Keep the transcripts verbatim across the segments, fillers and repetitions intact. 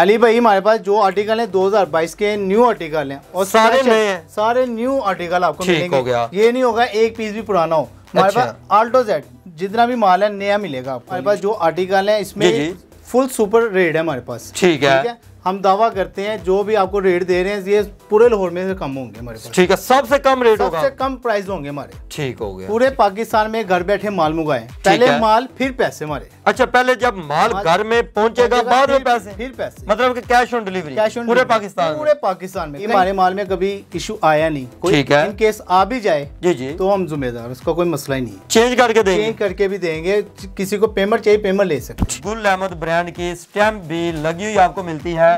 अली भाई हमारे पास जो आर्टिकल है दो हज़ार बाईस के न्यू आर्टिकल हैं और सारे नए हैं, सारे न्यू आर्टिकल आपको मिलेंगे। हो गया। ये नहीं होगा एक पीस भी पुराना हो। हमारे अच्छा। पास आल्टो जेड जितना भी माल है नया मिलेगा आपको। हमारे पास जो आर्टिकल है इसमें जी जी। फुल सुपर रेट है हमारे पास। ठीक है, हम दावा करते हैं जो भी आपको रेट दे रहे हैं ये पूरे लाहौर में से कम होंगे हमारे पास। ठीक है, सबसे कम रेट होगा, सबसे कम प्राइस होंगे हमारे। ठीक हो गया। पूरे पाकिस्तान में घर बैठे माल मंगाए, पहले माल फिर पैसे हमारे। अच्छा, पहले जब माल घर में पहुंचेगा बाद में पैसे, फिर पैसे, मतलब कि cash on delivery, cash on पूरे पाकिस्तान पूरे पाकिस्तान में। हमारे माल में कभी इशू आया नहीं, कोई इन केस आ भी जाए जी जी तो हम जिम्मेदार, उसका कोई मसला ही नहीं। चेंज करके देंगे, चेंज करके भी देंगे, किसी को पेमेंट चाहिए पेमेंट ले सकते। गुल अहमद ब्रांड की स्टैंप भी लगी हुई आपको मिलती है।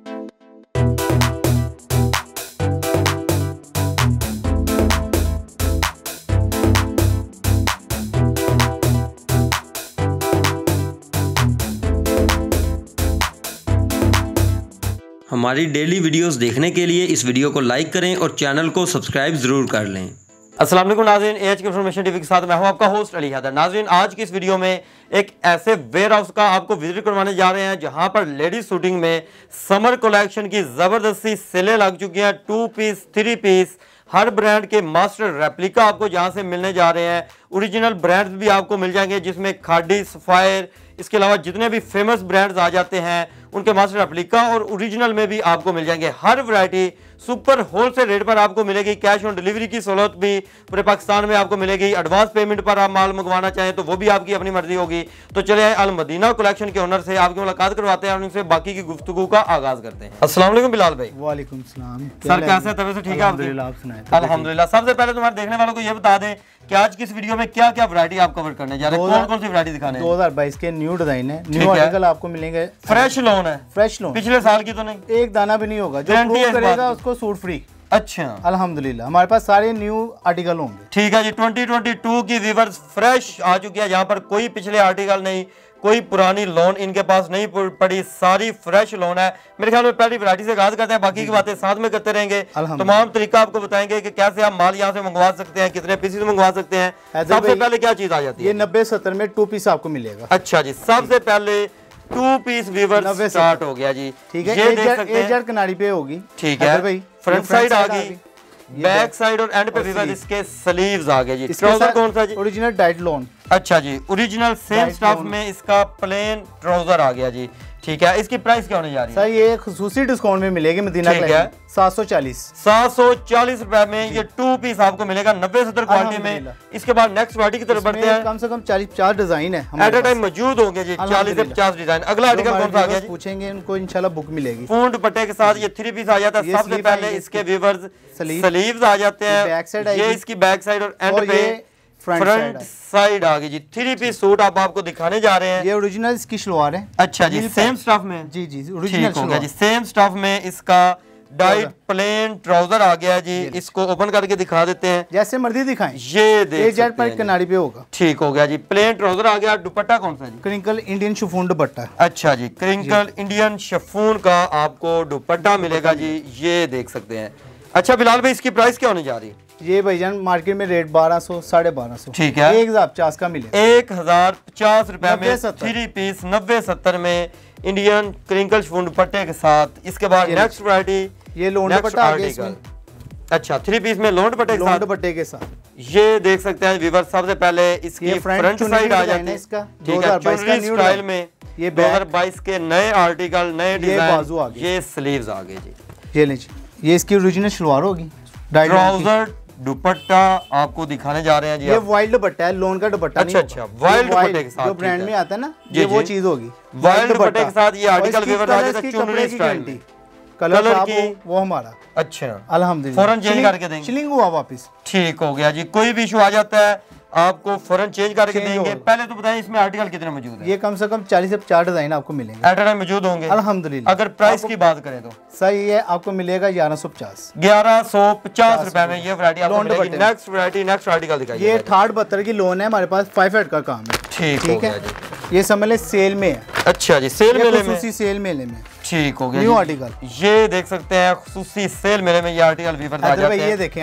हमारी डेली वीडियोस देखने के लिए इस वीडियो को लाइक करें और चैनल को सब्सक्राइब जरूर कर लें। अस्सलाम वालेकुम नाज़रीन, एच के इन्फॉर्मेशन टीवी के साथ मैं हूं आपका होस्ट अली हैदर। नाज़रीन, आज की इस वीडियो में एक ऐसे वेयर हाउस का आपको विजिट करवाने जा रहे हैं जहां पर लेडीज शूटिंग में समर कलेक्शन की ज़बरदस्ती सेलें लग चुकी हैं। टू पीस, थ्री पीस, हर ब्रांड के मास्टर रेप्लिका आपको जहां से मिलने जा रहे हैं। ओरिजिनल ब्रांड्स भी आपको मिल जाएंगे जिसमें खाडी, सफायर, इसके अलावा जितने भी फेमस ब्रांड्स आ जाते हैं उनके मास्टर रेप्लिका और ओरिजिनल में भी आपको मिल जाएंगे। हर वैरायटी सुपर होलसेल रेट पर आपको मिलेगी। कैश ऑन डिलीवरी की सहूलत भी पूरे पाकिस्तान में आपको मिलेगी। एडवांस पेमेंट पर आप माल मंगवाना चाहें तो वो भी आपकी अपनी मर्जी होगी। तो चले आए अल मदीना कलेक्शन के ओनर से आपकी मुलाकात करवाते हैं और उनसे बाकी की गुफ्तगू का आगाज करते हैं। अस्सलाम वालेकुम बिलाल भाई। वालेकुम सलाम सर, कैसे हैं? तबीयत ठीक है आपकी? अल्हम्दुलिल्लाह। सबसे पहले तुम्हारे देखने वालों को ये बता दें कि आज की इस वीडियो में क्या क्या वैरायटी आप कवर करने जा रहे हैं, कौन कौन सी वैरायटी दिखाने हैं? दो हज़ार बाईस के न्यू डिजाइन है, न्यू आर्टिकल आपको मिलेंगे। फ्रेश लोन है, फ्रेश लोन, पिछले साल की तो नहीं, एक दाना भी नहीं होगा। जो प्रूव करेगा उसको सूट फ्री। अच्छा, अल्हम्दुलिल्लाह हमारे पास सारे न्यू आर्टिकल होंगे। ठीक है जी। ट्वेंटी ट्वेंटी टू की वीवर्स फ्रेश आ चुकी है, यहाँ पर कोई पिछले आर्टिकल नहीं, कोई पुरानी लोन इनके पास नहीं पड़ी, सारी फ्रेश लोन है। मेरे ख्याल में पहली वैरायटी से आगाज करते हैं, बाकी की बातें साथ में करते रहेंगे। तमाम तरीका आपको बताएंगे कि कैसे आप माल यहाँ से मंगवा सकते हैं, कितने पीसेस मंगवा सकते हैं। सबसे पहले क्या चीज आ जाती है? ये नब्बे सत्तर में टू पीस आपको मिलेगा। अच्छा जी, सबसे पहले टू पीस वीवर स्टार्ट हो गया जी। ठीक है, ये देख सकते हैं कनाड़ी पे होगी। ठीक है भाई, फ्रंट साइड आ गई, बैक साइड और एंड पे वीवर इसके स्लीव्स आ गए जी। ट्राउजर कौन सा जी? Original diet loan. अच्छा जी, ओरिजिनल सेम स्टफ में इसका प्लेन ट्राउजर आ गया जी। ठीक है, इसकी प्राइस क्या होने जा रही है? सर ये खुसूसी डिस्काउंट में मिलेगी मदीना कलेक्शन, सात सौ चालीस सात सौ चालीस रुपए में ये टू पीस आपको मिलेगा नब्बे सत्तर क्वालिटी में। इसके बाद नेक्स्ट वैरायटी की तरफ बढ़ते हैं। कम से कम चालीस पचास डिजाइन है एट अ टाइम मौजूद होंगे जी, चालीस से पचास डिजाइन। अगला आर्टिकल कौन सा आ गया जी? पूछेंगे इनको, इंशाल्लाह बुक मिलेगी। पूर्ण दुपट्टे के साथ ये थ्री पीस आ जाता है। सबसे पहले इसके वीवर्स स्लीव्स आ जाते हैं, ये इसकी बैक साइड और एंड पे फ्रंट साइड आ गई जी। थ्री पीस सूट आप आपको दिखाने जा रहे हैं। ये ओरिजिनल इसकी शलवार है। अच्छा जी, सेम स्टफ में? जी जी, ओरिजिनल हो गया जी। सेम स्टफ में इसका डाइट प्लेन ट्राउजर आ गया जी। इसको ओपन करके दिखा देते हैं, जैसे मर्जी दिखाएं। ये देख सकते हैं, कनाड़ी पे होगा। ठीक हो गया जी। प्लेन ट्राउजर आ गया। दुपट्टा कौन सा जी? क्रिंकल इंडियन शिफॉन दुपट्टा। अच्छा जी, क्रिंकल इंडियन शिफॉन का आपको दुपट्टा मिलेगा जी, ये देख सकते हैं। अच्छा बिलाल भाई, इसकी प्राइस क्या होने जा रही है? ये भाईजान मार्केट में रेट बारह सौ साढ़े बारह सौ। ठीक है, एक हजार पचास का मिले। एक हजार पचास रुपए में थ्री पीस नब्बे सत्तर में इंडियन क्रिंकल शिफॉन दुपट्टे के साथ। इसके बाद नेक्स्ट वैरायटी, ये लोन दुपट्टा आ गया इसमें। अच्छा, थ्री पीस में लोन दुपट्टे के साथ, दुपट्टे के साथ ये देख सकते हैं व्यूअर। सबसे पहले इसकी फ्रंट साइड आ जाती है इसका, ठीक है, चुनरी स्टाइल में। ये दो हज़ार बाईस के नए आर्टिकल, नए डिजाइन, ये स्लीव्स आ गए जी। ये लीजिए, ये इसकी ओरिजिनल शलवार होगी। ट्राउजर दुपट्टा आपको दिखाने जा रहे हैं जी। ये वाइल्ड दुपट्टा है, लोन का दुपट्टा। अच्छा अच्छा, वाइल्ड दुपट्टे के साथ जो ब्रांड में आता है ना, ये वो चीज होगी। वाइल्ड दुपट्टे के साथ ये आर्टिकल व्यूअर आ जाता है चुनरी स्टाइल। कलर की वो हमारा। अच्छा, अल्हम्दुलिल्लाह फौरन चेंज करके देंगे। चिलिंग हुआ वापस। ठीक हो गया जी। कोई भी इशू आ जाता है आपको फौरन चेंज करके देंगे। पहले तो बताएं इसमें आर्टिकल कितने मौजूद है? ये कम से कम चालीस से पचास डिजाइन आपको मिलेंगे। एट अ टाइम मौजूद होंगे अल्हम्दुलिल्लाह। अगर प्राइस की बात करें तो सही है, आपको मिलेगा ग्यारह सौ पचास ग्यारह सौ पचास रुपए में ये वैरायटी आपको मिलेगी। नेक्स्ट वैरायटी, नेक्स्ट आर्टिकल दिखाइए। ये अठारह बहत्तर की लोन है हमारे पास, फाइव हेड का काम है। ठीक ठीक है जी। ये समझ ले सेल में है। अच्छा जी, सेल मेले में, सेल मेले में। ठीक हो गया। न्यू आर्टिकल ये देख सकते हैं खुसूसी सेल मेले में ये आर्टिकल वीवर आ जाते हैं। ये देखें आप,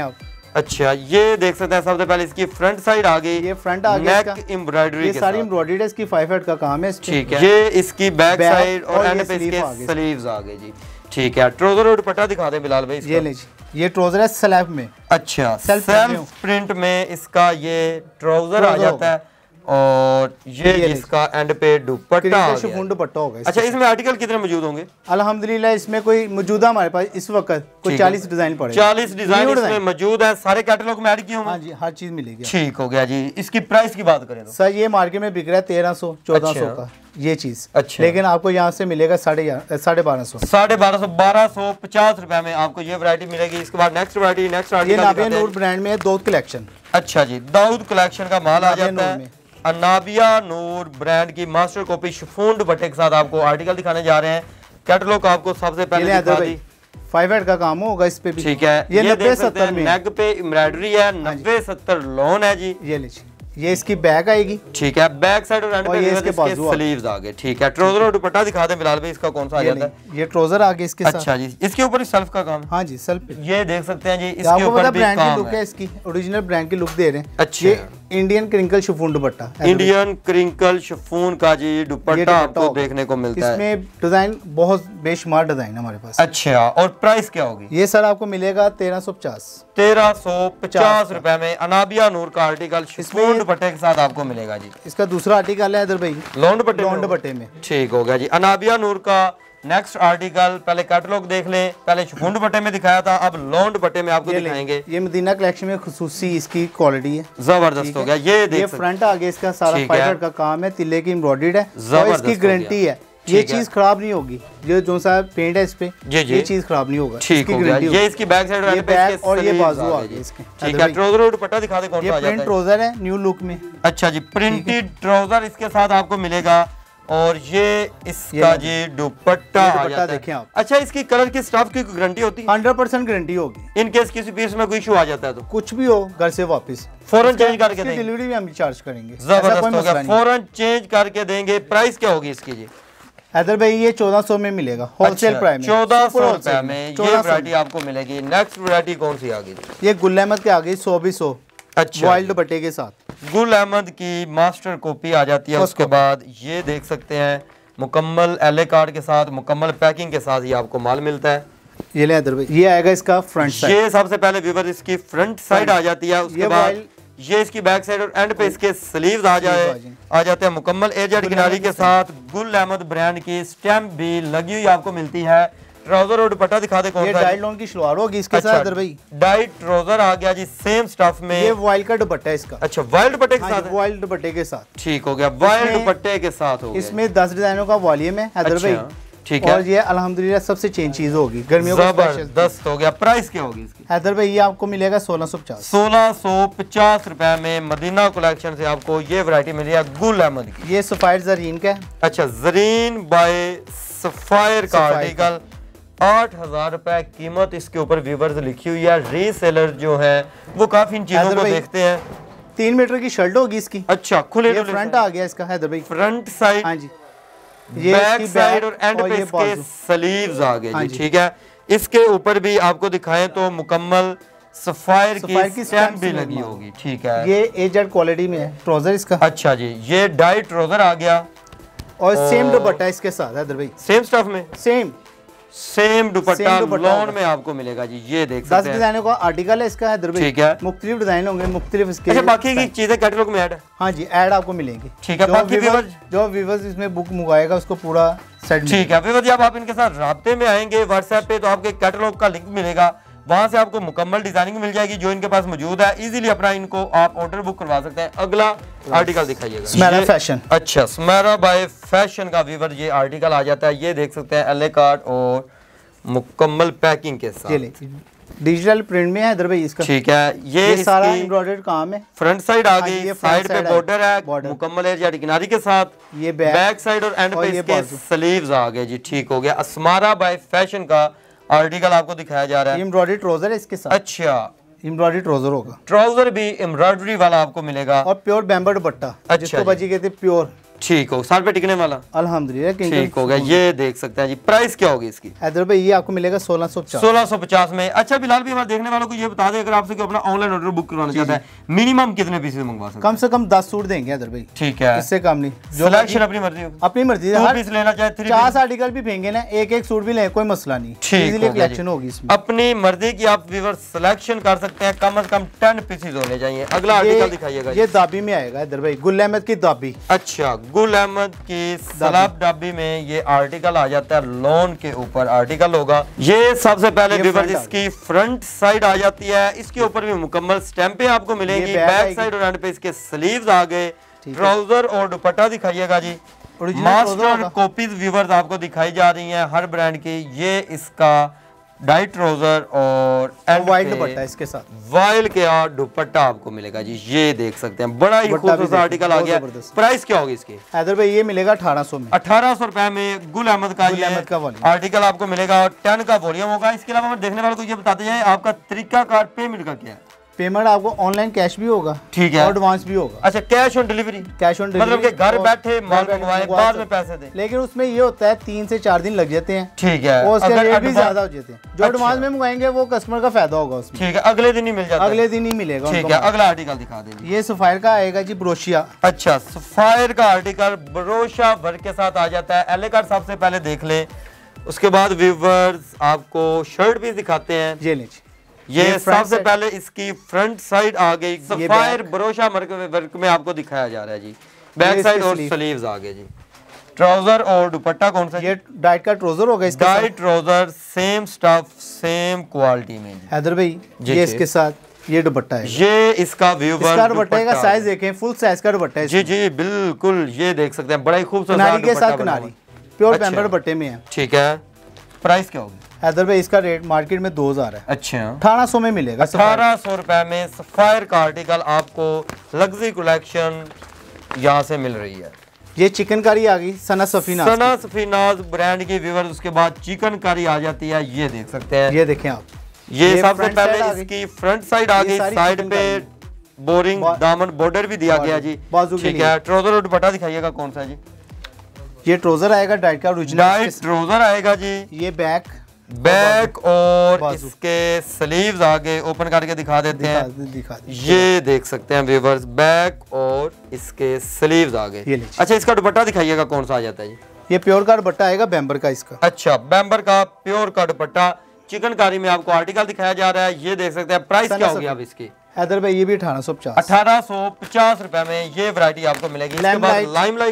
अच्छा, ये देख सकते हैं सबसे पहले इसकी फ्रंट साइड आ गई, ये फ्रंट आ गया इसका, नेक एम्ब्रॉयडरी ये के सारी साथ। एम्ब्रॉयडरी है, इसकी फाइव हेड का काम है। ठीक है, ये इसकी बैक बैक साइड और और एंड ये पे स्लीव आ इसके गई। स्लीव्स आ गए जी। ठीक है, ट्राउजर और दुपट्टा दिखा दें बिलाल भाई ये इसका। ले जी, ये ट्राउजर है स्लैब में। अच्छा, सेल्फ सेल्फ प्रिंट में इसका ये ट्राउजर आ ट्राउजर जाता है और ये ये इसका एंड पे दुपट्टा आ क्रिंकल गया। शिफॉन दुपट्टा होगा। अच्छा, इसमें आर्टिकल कितने मौजूद होंगे? अल्हम्दुलिल्लाह इसमें कोई मौजूदा हमारे पास इस वक्त कोई ठीक है। चालीस डिजाइन पड़े, चालीस डिजाइन इसमें मौजूद है, सारे कैटलॉग में ऐड किए होंगे। हाँ जी, हर चीज मिलेगी। ठीक हो गया जी। इसकी प्राइस की बात करें तो सर ये मार्केट में बिक रहा है तेरह सौ चौदह सौ अच्छा। का ये चीज। अच्छा। लेकिन आपको यहाँ से मिलेगा साढ़े साढ़े बारह सौ साढ़े बारह सौ बारह सौ पचास रुपए में आपको ये वैरायटी मिलेगी। इसके बाद नेक्स्ट वैरायटी नेक्स्ट ये आर्टिकल नाबिया दिखाते हैं। नूर ब्रांड में है, दो कलेक्शन। अच्छा जी, दाऊद कलेक्शन का माल आ नाबिया जाता नूर है। में। अनाबिया नूर ब्रांड की मास्टर कॉपी शिफॉन दुपट्टे के साथ आपको आर्टिकल दिखाने जा रहे हैं। कैटलॉग आपको सबसे पहले ये दिखा दी। फाइव हेड का काम होगा इस पे भी। ठीक है, ये ये नब्बे देख सकते सत्तर हैं में। नेक पे एम्ब्रॉयडरी है, नब्बे सत्तर लोन है जी। ये लीजिए, ये इसकी बैक आएगी। ठीक है, बैक साइड और एंड और पे ये इसके इसके बाजू आ- स्लीव्स आ गए। ठीक है, ट्राउजर और दुपट्टा दिखा दें बिलाल भाई, इसका कौन सा आ ये जाता है? नहीं, ये ट्राउजर आगे इसके साथ। अच्छा जी, इसके ऊपर सेल्फ का काम है। हाँ जी, सेल्फ पे। ये देख सकते हैं जी, इसके आपको ऊपर पता भी ब्रांड की काम लुक है है। इसकी, ओरिजिनल ब्रांड की लुक दे रहे हैं। अच्छा। ये इंडियन क्रिंकल शिफॉन दुपट्टा। इंडियन क्रिंकल शिफॉन का जी ये दुपट्टा दुपट्टा आपको होगा। देखने को मिलता है। इसमें डिजाइन बहुत बेशुमार डिजाइन है हमारे पास। अच्छा, और प्राइस क्या होगी? ये सर आपको मिलेगा तेरह सौ पचास। तेरह सौ पचास पचास रुपए में अनाबिया नूर का आर्टिकल शिफॉन इसमें- दुपट्टे के साथ आपको मिलेगा जी। इसका दूसरा आर्टिकल है इधर भाई, लॉन दुपट्टे में लॉन होगा? दुपट्टे में। ठीक हो गया जी। अनाबिया नूर का नेक्स्ट आर्टिकल, पहले कैटलॉग देख लें। पहले शिफॉन दुपट्टे में दिखाया था, अब लॉन दुपट्टे में आपको ये दिखाएंगे। ले, ये मदीना कलेक्शन में खुसूसी इसकी क्वालिटी है। जबरदस्त हो गया। ये ये देख सकते फ्रंट आगे इसका सारा ठीक है। फाइबर का काम है, तिल्ले की एम्ब्रॉयडर्ड है और जबरदस्त इसकी हो गारंटी गया। है। ये ठीक है। चीज खराब नहीं होगी, जो जो सा पेंट है इस पे, जी, जी। ये चीज खराब नहीं होगा। ठीक इसकी हो गया। गारंटी ये होगी। इसकी बैक साइड और ये एंड पे बैक इसके और ये sleeves बाजू आ आ गए गए जी। इसके। ठीक अदर है, भाई, ट्राउजर और दुपट्टा दिखा दे कौन सा ये आ जाता प्रिंट है? ट्राउजर है न्यू लुक में। अच्छा जी, प्रिंटेड ट्राउजर इसके साथ आपको मिलेगा और ये इसका ये जी दुपट्टा ये आ दुपट्टा जाता देखें है। आप। अच्छा, इसकी कलर की स्टफ की गारंटी होती है? हंड्रेड परसेंट गारंटी होगी। इन केस किसी पीस में कोई इशू आ जाता है तो कुछ भी हो घर से वापस फौरन चेंज करके इसकी देंगे। डिलीवरी भी हम चार्ज करेंगे। ऐसा जबरदस्त कोई हो मसला गया, नहीं। फौरन चेंज करके देंगे। प्राइस क्या होगी इसकी जी? हैदर भाई ये चौदह सौ में मिलेगा होलसेल प्राइस में। चौदह सुपर सौ होलसेल रुपए में ये चौदह सौ वैरायटी आपको मिलेगी। नेक्स्ट वैरायटी कौन सी आ गई? ये गुल अहमद के आगे सौ भी सौ अच्छा, वाइल्ड दुपट्टे के साथ। गुल अहमद की मास्टर कॉपी आ जाती है। उसके बाद ये देख सकते हैं मुकम्मल एल ए कार्ड के साथ, मुकम्मल पैकिंग के साथ ये आपको माल मिलता है। ये ले हैदर भाई, ये आएगा इसका फ्रंट साइड। ये सबसे पहले व्यूवर इसकी फ्रंट साइड आ जाती है। उसके ये बाद वाइल्ड- ये इसकी बैक साइड और एंड पे इसके स्लीव्स आ जाए आ जाए। आ जाते हैं मुकम्मल एजेड गुल किनारी अहमद के साथ। गुल अहमद ब्रांड की स्टैम्प भी लगी हुई आपको मिलती है। ट्राउजर और दुपट्टा दिखा दे कौन ये सा डाइट है? लॉन की शलवार होगी इसके साथ अच्छा, हैदर भाई। डाइट ट्राउजर आ गया जी, सेम स्टफ ये में। वाइल्ड का दुपट्टा है इसका। अच्छा, वाइल्ड दुपट्टे के हाँ साथ जी, है? वाइल्ड दुपट्टे के साथ। ठीक हो गया, वाइल्ड इसमें- दुपट्टे के साथ हो गया। इसमें दस डिजाइनों का वॉल्यूम है हैदर अच्छा, भाई। ठीक है। और ये अल्हम्दुलिल्लाह सबसे चेंज चीज होगी गर्मियों का स्पेशल। जबरदस्त हो गया। प्राइस क्या होगी इसकी? हैदर भाई ये आपको मिलेगा सोलह सौ पचास। सोलह सौ पचास रुपए में मदीना कलेक्शन से आपको ये वैरायटी मिली है गुल अहमद की। ये सफायर जरीन का है। अच्छा, जरीन बाय सफायर का सफायर आर्टिकल आठ हजार रुपए कीमत इसके ऊपर व्यूवर्स लिखी हुई है। रीसेलर जो है वो काफी इन चीजों हैदर को भाई, देखते हैं। तीन मीटर की शर्ट होगी इसकी। अच्छा, खुले ये फ्रंट आ गया इसका हैदर भाई। फ्रंट साइड, हाँ जी, ये बैक इसकी साइड बैक और एंड पे ये इसके बाजू। स्लीव्स आ गए हाँ जी। जी। ठीक है, इसके ऊपर भी आपको दिखाएं तो मुकम्मल सफायर सफायर की की स्टैम्प stamp भी से लगी लगी होगी। ठीक है, ये एजेड क्वालिटी में है ट्राउजर इसका। अच्छा जी, ये डाइट ट्राउजर आ गया और सेम और- दुपट्टा इसके साथ हैदर भाई। सेम स्टफ में सेम सेम दुपट्टा Same दुपट्टा लॉन होगा। में आपको मिलेगा जी। ये देख दस सकते हैं। डिजाइनों का आर्टिकल है इसका हैदर भाई। ठीक है। मुख्तलिफ डिजाइन होंगे, मुख्तलिफ इसके। अच्छा, बाकी की चीजें कैटलॉग में ऐड है? हाँ जी, ऐड आपको मिलेंगी। ठीक है, जो बाकी व्यूअर- व्यूअर्स- जो व्यूवर्स इसमें बुक मंगाएगा उसको पूरा सेट ठीक है, फिर जब आप इनके साथ राब्ते में आएंगे व्हाट्सएप पे तो आपके कैटलॉग का लिंक मिलेगा, वहां से आपको मुकम्मल डिजाइनिंग मिल जाएगी जो इनके पास मौजूद है। इजीली अपना इनको आप ऑर्डर बुक करवा सकते हैं। अगला आर्टिकल दिखाइएगा। स्मेरा ये- फैशन। अच्छा, स्मेरा बाय फैशन का व्यूवर ये आर्टिकल आ जाता है। ये देख सकते हैं एल ए कार्ड और मुकम्मल पैकिंग के ये साथ। ले डिजिटल प्रिंट में है हैदर भाई इसका। ठीक है, ये, ये सारा इसकी एम्ब्रॉयडर्ड काम है। फ्रंट साइड आ हाँ, गई, ये front साइड पे side आ- बॉर्डर है, border। मुकम्मल एरिया किनारी के साथ। ये बैक बैक साइड और एंड और पे ये इसके बाजू। स्लीव्स आ गए जी। ठीक हो गया, अस्मारा बाय फैशन का आर्टिकल आपको दिखाया जा रहा ये है। एम्ब्रॉयडरी ट्राउजर है इसके साथ। अच्छा, एम्ब्रॉयडरी ट्राउजर होगा ट्राउजर भी एम्ब्रॉयडरी वाला आपको मिलेगा। और प्योर बैम्बर दुपट्टा अच्छा जिसको जी। बजी कहते हैं प्योर। ठीक हो, साल पे टिकने वाला अल्हम्दुलिल्लाह। ठीक हो गया। ये देख सकते हैं जी, प्राइस क्या होगी इसकी? हैदर भाई ये आपको मिलेगा सोलह सौ पचास सोलह सौ पचास में। अच्छा बिलाल भी हमारे देखने वालों को ये बता दें, अगर आपसे कोई अपना ऑनलाइन ऑर्डर बुक करवाना चाहता है मिनिमम कितने पीसेस मंगवा सकते हैं? कम से कम दस सूट देंगे हैदर भाई। ठीक है, इससे कम नहीं। जो सिलेक्शन अपनी मर्जी होगी, अपनी मर्जी टू है। पीस लेना चाहे थ्री पचास आर्टिकल भी फेंगे ना, एक एक सूट भी ले, कोई मसला नहीं। इजीली कलेक्शन होगी इसमें। अपनी मर्जी की आप व्यूअर सिलेक्शन कर सकते हैं, कम से कम टेन पीसेस होने चाहिए। अगला आर्टिकल दिखाइएगा। ये दाबी में आएगा हैदर भाई, गुल अहमद की दाबी। अच्छा, गुल अहमद की सलाब दाबी में ये आर्टिकल आ जाता है, लोन के ऊपर आर्टिकल होगा। ये सबसे पहले व्यूअर इसकी फ्रंट साइड आ जाती है, इसके ऊपर भी मुकम्मल स्टैंपें आपको मिलेंगी। बैक साइड और एंड पे इसके स्लीव्स आ गए। ट्राउजर और दुपट्टा दिखाइएगा जी। मास्टर कॉपीज व्यूअर्स आपको दिखाई जा रही हैं हर ब्रांड की। ये इसका डाइट ट्राउजर और वाइल्ड दुपट्टा इसके साथ, वाइल्ड के और दुपट्टा आपको मिलेगा जी। ये देख सकते हैं, बड़ा ही खूबसूरत आर्टिकल आ गया। प्राइस क्या होगी इसकी? हैदर भाई ये मिलेगा अठारह सौ में। अठारह सौ रुपए में गुल अहमद का ये आर्टिकल आपको मिलेगा और टेन का वॉल्यूम होगा। इसके अलावा हम देखने वालों को ये बताते जाए, आपका तरीका कार पेमेंट का क्या है? पेमेंट आपको ऑनलाइन कैश भी होगा, ठीक है, और एडवांस भी होगा। अच्छा, cash on delivery? Cash on delivery मतलब कि घर बैठे माल मंगवाए, बाद में पैसे दें। लेकिन उसमें ये होता है तीन से चार दिन लग जाते हैं, ठीक है, और उसके रेट भी ज्यादा हो जाते हैं। जो एडवांस में मंगवाएंगे वो कस्टमर का फायदा होगा उसमें, ठीक है, अगले दिन ही मिल जाता है। अगले दिन ही मिलेगा। ठीक है, अगला आर्टिकल दिखा दें। ये सफायर का आएगा जी, ब्रोशिया। अच्छा, सफायर का आर्टिकल ब्रोशा वर्क के साथ आ जाता है। एले कार्ड सबसे पहले देख लें, उसके बाद व्यूअर्स आपको शर्ट भी दिखाते हैं। ये लीजिए, ये, ये सबसे पहले इसकी फ्रंट साइड आ गई, सफायर ब्रोशा वर्क में आपको दिखाया जा रहा है जी। बैक साइड और स्लीव्स आ गए जी। ट्राउजर और दुपट्टा कौन सा? ये डाइट का ट्राउजर होगा इसके diet trouser, same stuff, same quality में। हैदर भाई ये इसके साथ ये दुपट्टा है। ये इसका व्यूअर, इसका दुपट्टे का साइज देखें, फुल साइज का दुपट्टा है जी जी बिल्कुल। ये देख सकते हैं, बड़ा ही खूबसूरत किनारी के साथ किनारी, प्योर पैम्पर दुपट्टे में है। ठीक है, प्राइस क्या होगी? हैदर भाई इसका रेट मार्केट में दो हजार है। अच्छा, अठारह सौ में मिलेगा। अठारह सौ रुपए में सफायर का आर्टिकल आपको लग्जरी कलेक्शन यहाँ से मिल रही है। ये चिकन कारी आ गई, सना सफीनाज, सना सफीनाज ब्रांड की व्यूअर्स। उसके बाद चिकन कारी आ जाती है, ये देख सकते हैं। ये देखें आप, ये, ये सबसे पहले इसकी फ्रंट साइड आ गई, साइड पे बोरिंग दामन बॉर्डर भी दिया गया जी। ठीक है, ट्राउजर और दुपट्टा दिखाइएगा कौन सा जी? ये ट्राउजर आएगा डाइट का ओरिजिनल, डाइट ट्राउजर आएगा जी। ये बैक बैक और इसके स्लीव्स आगे ओपन करके दिखा देते दिखा, हैं दिखा दे, ये देख सकते हैं व्यूअर्स, बैक और इसके स्लीव्स आगे। अच्छा, इसका दुपट्टा दिखाइएगा कौन सा आ जाता है जी? ये प्योर का दुपट्टा आएगा, बैम्बर का इसका। अच्छा, बैम्बर का प्योर का दुपट्टा चिकनकारी में आपको आर्टिकल दिखाया जा रहा है। ये देख सकते हैं, प्राइस क्या होगी अब इसकी? हैदर भाई ये भी अठारह सौ पचास अठारह सौ पचास रुपए में ये वैरायटी आपको मिलेगी। लाइमलाइट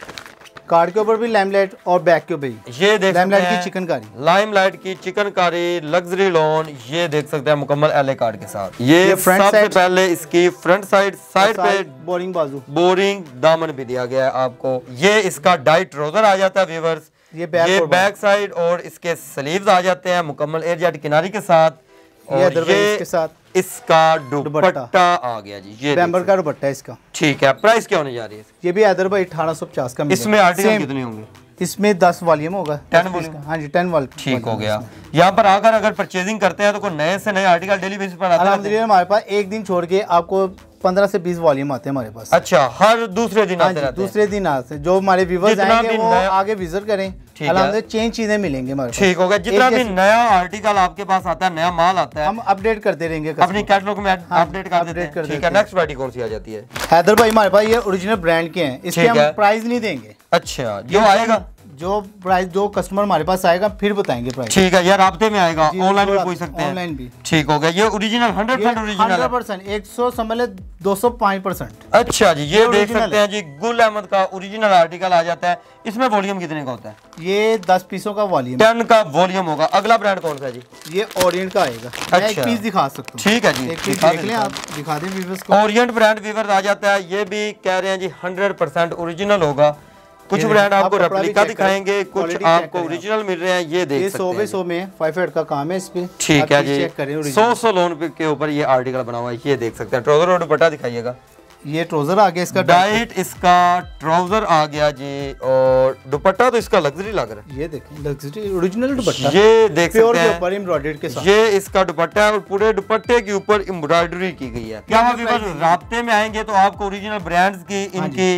कार्ड के ऊपर भी लाइमलाइट और बैक के ऊपर ये देख लाइमलाइट की चिकनकारी, लाइमलाइट की चिकनकारी लग्जरी लोन। ये देख सकते हैं मुकम्मल एले कार्ड के साथ। ये, ये सबसे पहले इसकी फ्रंट साइड साइड पे बोरिंग बाजू, बोरिंग दामन भी दिया गया है आपको। ये इसका डाइट ट्राउजर आ जाता है व्यूअर्स। ये बैक, ये बैक साइड और इसके स्लीव्स आ जाते हैं मुकम्मल एयरजेट किनारी के साथ। और ये इसके साथ इसका दुपट्टा आ गया जी। ये बैम्बर का दुपट्टा है इसका। ठीक है, प्राइस क्या होने जा रही है? ये भी हैदर भाई अठारह सौ पचास का। इसमें आर्टिकल कितने होंगे? इसमें दस वॉल्यूम होगा, टेन वॉल्यूम। हाँ जी, टेन वॉल्यूम। ठीक हो गया। यहाँ पर आकर अगर परचेजिंग करते हैं तो कोई नए से नए आर्टिकल डेली बेसिस पर आते हैं। अल्हम्दुलिल्लाह हमारे पास एक दिन छोड़ के आपको पंद्रह से बीस वॉल्यूम आते हैं हमारे पास। अच्छा, हर दूसरे दिन आते रहते हैं? दूसरे दिन आते हैं। जो हमारे व्यूअर्स आएंगे वो आगे विजिट करें, अल्हम्दुलिल्लाह चेंज चीजें मिलेंगे हमारे पास। ठीक हो गया। जितना भी नया आर्टिकल आपके पास आता है, नया माल आता है, हम अपडेट करते रहेंगे, अपनी कैटलॉग में अपडेट कर देते हैं। ठीक है, नेक्स्ट वैरायटी कौन सी आ जाती है? हैदर भाई हमारे पास ये ओरिजिनल ब्रांड के हैं, इसके हम प्राइस नहीं देंगे। अच्छा, जो आएगा, जो प्राइस जो कस्टमर हमारे पास आएगा फिर बताएंगे प्राइस। ठीक है यार, राब्ते में आएगा, ऑनलाइन भी पूछ सकते हैं, ऑनलाइन भी। ठीक हो गया। ये original hundred percent original hundred percent एक सौ समझ ले दो सौ पाँच परसेंट। अच्छा जी, ये देख सकते हैं जी, गुल अहमद का ओरिजिनल आर्टिकल आ जाता है। इसमें वॉल्यूम कितने का होता है? ये दस पीसों का वॉल्यूम, टेन का वॉल्यूम होगा। अगला ब्रांड कौन सा है जी? ये ओरिएंट का आएगा। अच्छा, एक पीस दिखा सकता हूँ। ठीक है जी, एक पीस देख लें आप, दिखा दें व्यूअर्स को। ओरिएंट ब्रांड व्यूअर्स आ जाता है। ये भी कह रहे हैं जी हंड्रेड परसेंट ओरिजिनल होगा। कुछ ब्रांड आपको रेप्लिका दिखाएंगे, कुछ आपको ओरिजिनल मिल रहे हैं। ये देख सकते हैं, ये सौ में फाइव एट का काम है इस पे। ठीक है जी, सौ सौ लोन के ऊपर ये आर्टिकल बना हुआ है। ये देख सकते हैं। ट्राउजर और दुपट्टा दिखाइएगा। ये ट्राउजर आ गया इसका, डाइट इसका ट्राउजर आ गया जी, और दुपट्टा तो इसका लग्जरी लग रहा है। ये देखें, लग्जरी ओरिजिनल दुपट्टा, ये देख सकते हैं, ऊपर एम्ब्रॉयडर्ड के साथ। ये इसका दुपट्टा है और पूरे दुपट्टे के ऊपर एम्ब्रॉयडरी की गई है। क्या आप राब्ते में आएंगे तो आपको ओरिजिनल ब्रांड्स की, इनकी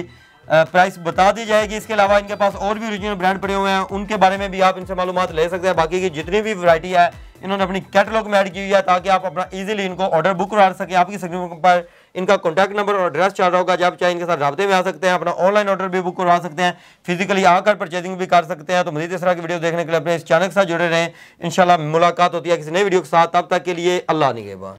प्राइस बता दी जाएगी। इसके अलावा इनके पास और भी ओरिजिनल ब्रांड पड़े हुए हैं, उनके बारे में भी आप इनसे मालूमात ले सकते हैं। बाकी की जितनी भी वैरायटी है इन्होंने अपनी कैटलॉग में ऐड की हुई है ताकि आप अपना इजीली इनको ऑर्डर बुक करा सकें। आपकी स्क्रीन पर इनका कॉन्टैक्ट नंबर और एड्रेस चल रहा होगा, जब चाहे इनके साथ राब्ते में आ सकते हैं, अपना ऑनलाइन ऑर्डर भी बुक करवा सकते हैं, फिजिकली आकर परचेजिंग भी कर सकते हैं। तो मज़ीद इस तरह की वीडियो देखने के लिए अपने इस चैनल के साथ जुड़े रहें। इंशाल्लाह मुलाकात होती है किसी नई वीडियो के साथ, तब तक के लिए अल्लाह निगहबान।